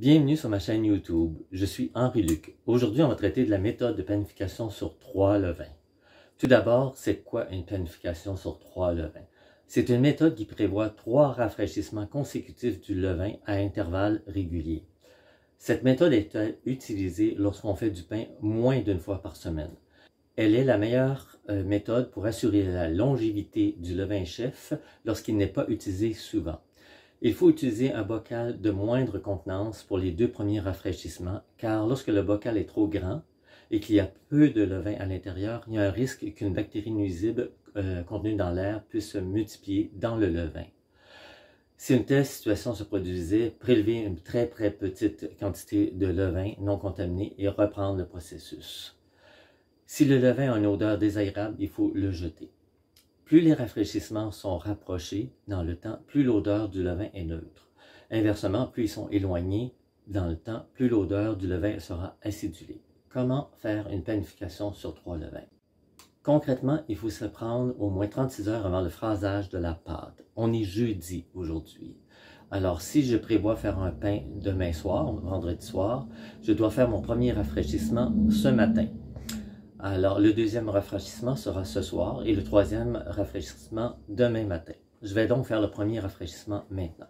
Bienvenue sur ma chaîne YouTube, je suis Henri Luc. Aujourd'hui, on va traiter de la méthode de panification sur 3 levains. Tout d'abord, c'est quoi une panification sur 3 levains? C'est une méthode qui prévoit 3 rafraîchissements consécutifs du levain à intervalles réguliers. Cette méthode est utilisée lorsqu'on fait du pain moins d'une fois par semaine. Elle est la meilleure méthode pour assurer la longévité du levain chef lorsqu'il n'est pas utilisé souvent. Il faut utiliser un bocal de moindre contenance pour les 2 premiers rafraîchissements, car lorsque le bocal est trop grand et qu'il y a peu de levain à l'intérieur, il y a un risque qu'une bactérie nuisible contenue dans l'air puisse se multiplier dans le levain. Si une telle situation se produisait, prélever une très petite quantité de levain non contaminé et reprendre le processus. Si le levain a une odeur désagréable, il faut le jeter. Plus les rafraîchissements sont rapprochés dans le temps, plus l'odeur du levain est neutre. Inversement, plus ils sont éloignés dans le temps, plus l'odeur du levain sera acidulée. Comment faire une panification sur 3 levains? Concrètement, il faut se prendre au moins 36 heures avant le phrasage de la pâte. On est jeudi aujourd'hui. Alors, si je prévois faire un pain demain soir, vendredi soir, je dois faire mon premier rafraîchissement ce matin. Alors, le deuxième rafraîchissement sera ce soir et le troisième rafraîchissement demain matin. Je vais donc faire le premier rafraîchissement maintenant.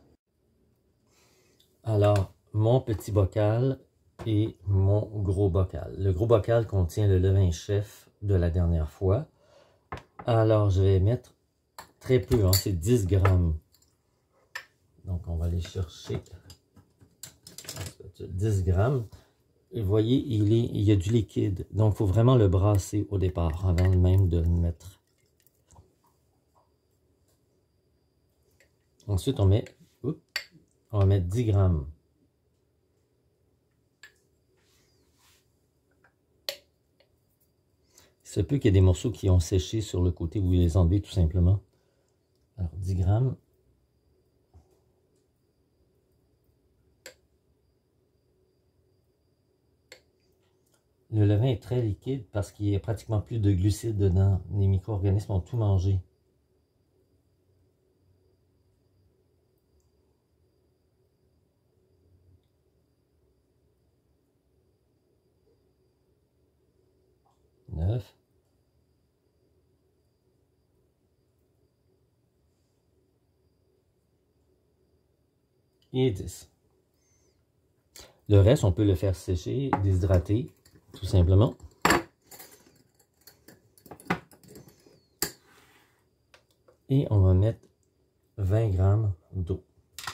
Alors, mon petit bocal et mon gros bocal. Le gros bocal contient le levain chef de la dernière fois. Alors, je vais mettre très peu, c'est 10 grammes. Donc, on va aller chercher 10 grammes. Et vous voyez, il y a du liquide. Donc, il faut vraiment le brasser au départ, avant même de le mettre. Ensuite, on va mettre 10 grammes. Il se peut qu'il y ait des morceaux qui ont séché sur le côté, vous les enlevez tout simplement. Alors, 10 grammes. Le levain est très liquide parce qu'il n'y a pratiquement plus de glucides dedans. Les micro-organismes ont tout mangé. Neuf. Et 10. Le reste, on peut le faire sécher, déshydrater. Tout simplement. Et on va mettre 20 grammes d'eau.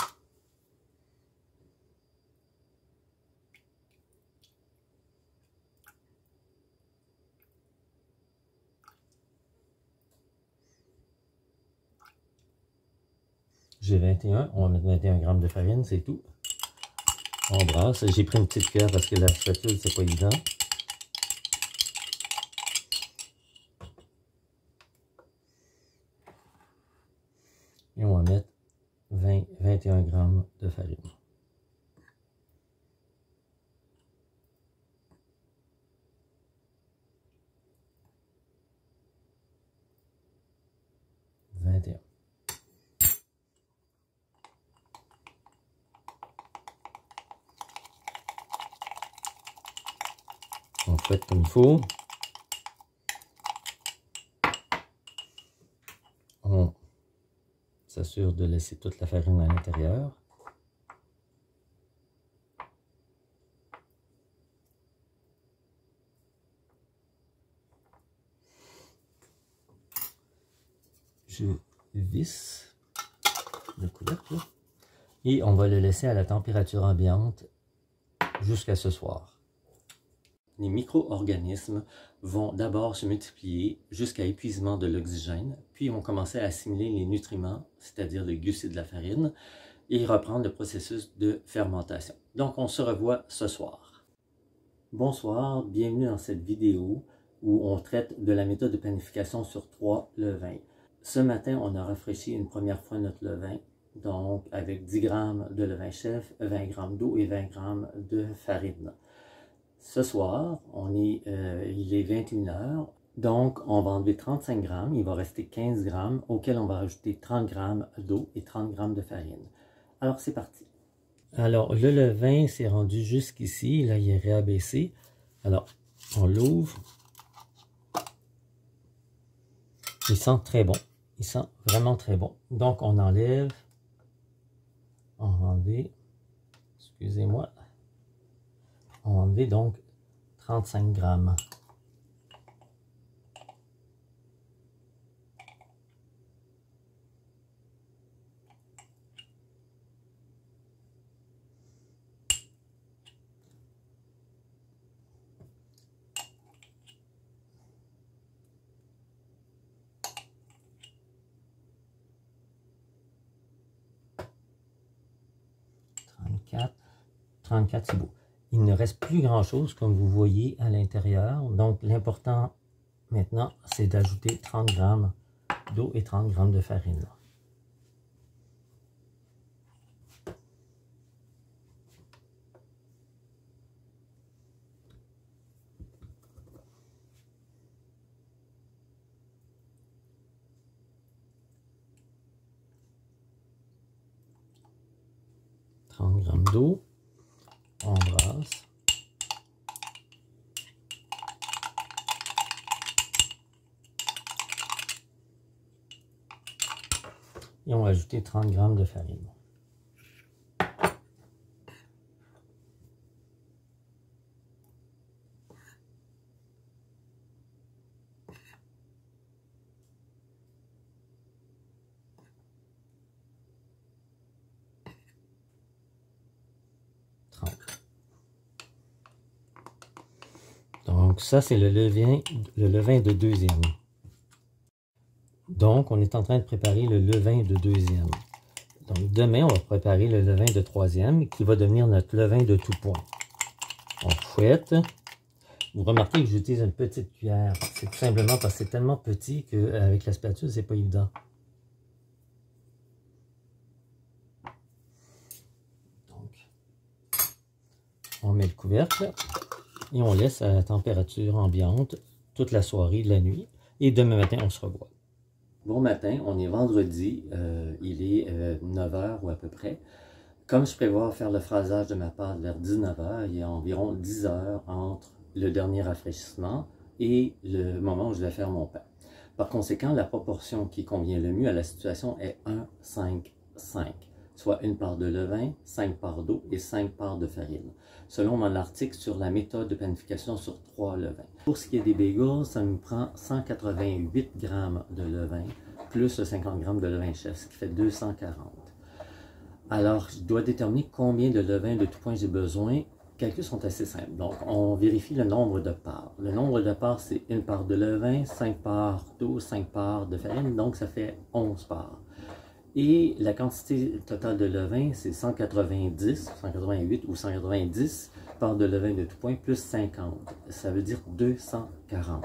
J'ai 21, on va mettre 21 grammes de farine, c'est tout. On brasse. J'ai pris une petite cuillère parce que la spatule, c'est pas évident. Et on va mettre 21 grammes de farine. On fait comme il faut. On s'assure de laisser toute la farine à l'intérieur. Je visse le couvercle et on va le laisser à la température ambiante jusqu'à ce soir. Les micro-organismes vont d'abord se multiplier jusqu'à épuisement de l'oxygène, puis vont commencer à assimiler les nutriments, c'est-à-dire les glucides de la farine, et reprendre le processus de fermentation. Donc, on se revoit ce soir. Bonsoir, bienvenue dans cette vidéo où on traite de la méthode de panification sur 3 levains. Ce matin, on a rafraîchi une première fois notre levain, donc avec 10 grammes de levain chef, 20 grammes d'eau et 20 grammes de farine. Ce soir, il est 21 h, donc on va enlever 35 grammes, il va rester 15 grammes, auquel on va rajouter 30 grammes d'eau et 30 grammes de farine. Alors c'est parti. Alors, le levain s'est rendu jusqu'ici. Là, il est réabaissé. Alors, on l'ouvre. Il sent très bon. Il sent vraiment très bon. Donc, on enlève. On va enlever. Excusez-moi. On va enlever donc 35 grammes. Trente-quatre, c'est beau. Il ne reste plus grand-chose, comme vous voyez, à l'intérieur. Donc, l'important maintenant, c'est d'ajouter 30 grammes d'eau et 30 grammes de farine. 30 grammes d'eau. On brasse. Et on va ajouter 30 grammes de farine. Donc ça, c'est le levain de deuxième. Donc, on est en train de préparer le levain de deuxième. Donc, demain, on va préparer le levain de troisième qui va devenir notre levain de tout point. On fouette. Vous remarquez que j'utilise une petite cuillère. C'est tout simplement parce que c'est tellement petit qu'avec la spatule, c'est pas évident. Donc, on met le couvercle et on laisse à la température ambiante toute la soirée, de la nuit. Et demain matin, on se revoit. Bon matin, on est vendredi, il est 9 h ou à peu près. Comme je prévois faire le phrasage de ma pâte vers 19 h, il y a environ 10 heures entre le dernier rafraîchissement et le moment où je vais faire mon pain. Par conséquent, la proportion qui convient le mieux à la situation est 1, 5, 5, soit une part de levain, 5 parts d'eau et 5 parts de farine, selon mon article sur la méthode de panification sur 3 levains. Pour ce qui est des bagels, ça me prend 188 grammes de levain, plus 50 grammes de levain chef, ce qui fait 240. Alors, je dois déterminer combien de levain de tout point j'ai besoin. Les calculs sont assez simples. Donc, on vérifie le nombre de parts. Le nombre de parts, c'est une part de levain, 5 parts d'eau, 5 parts de farine, donc ça fait 11 parts. Et la quantité totale de levain, c'est 190, 188 ou 190 parts de levain de tout point, plus 50. Ça veut dire 240.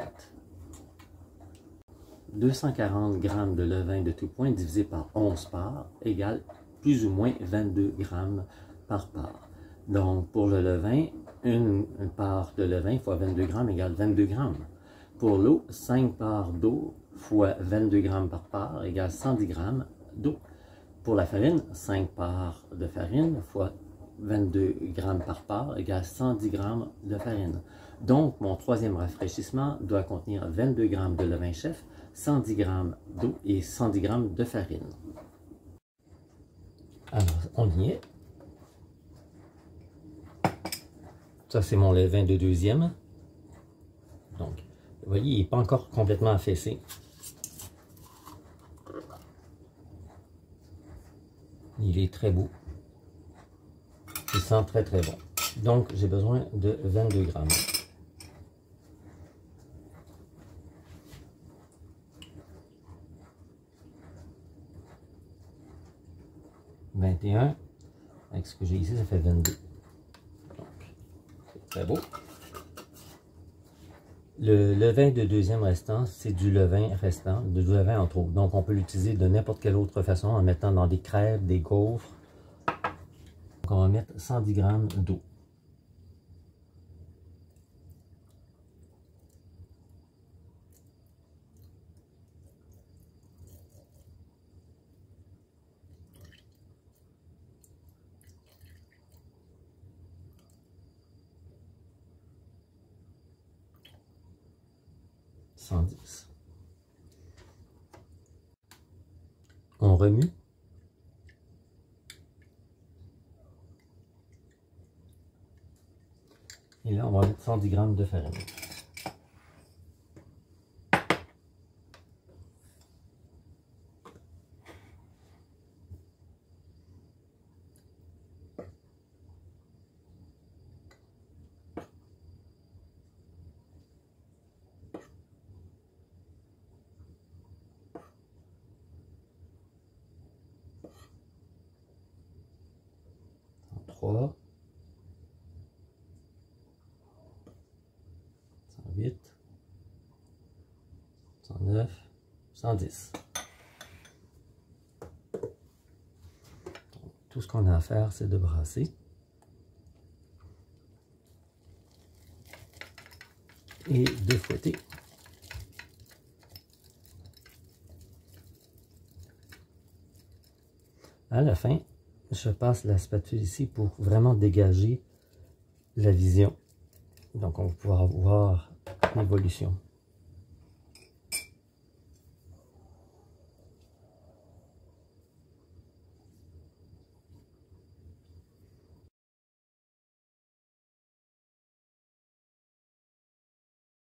240 grammes de levain de tout point divisé par 11 parts égale plus ou moins 22 grammes par part. Donc, pour le levain, une part de levain fois 22 grammes égale 22 grammes. Pour l'eau, 5 parts d'eau fois 22 grammes par part égale 110 grammes d'eau. Pour la farine, 5 parts de farine fois 22 grammes par part égale 110 grammes de farine. Donc, mon troisième rafraîchissement doit contenir 22 grammes de levain chef, 110 grammes d'eau et 110 grammes de farine. Alors, on y est. Ça, c'est mon levain de deuxième. Donc, vous voyez, il n'est pas encore complètement affaissé. Il est très beau. Il sent très très bon. Donc, j'ai besoin de 22 grammes. « 21 » avec ce que j'ai ici, ça fait 22. Donc, c'est très beau. Le levain de deuxième restant, c'est du levain restant, du levain en trop. Donc, on peut l'utiliser de n'importe quelle autre façon en mettant dans des crêpes, des gaufres. Donc, on va mettre 110 grammes d'eau. 110. On remue. Et là, on va mettre 110 g de farine. Trois, 108, 109, 110. Donc, tout ce qu'on a à faire, c'est de brasser. Et de fouetter. À la fin, je passe la spatule ici pour vraiment dégager la vision. Donc, on va pouvoir voir l'évolution.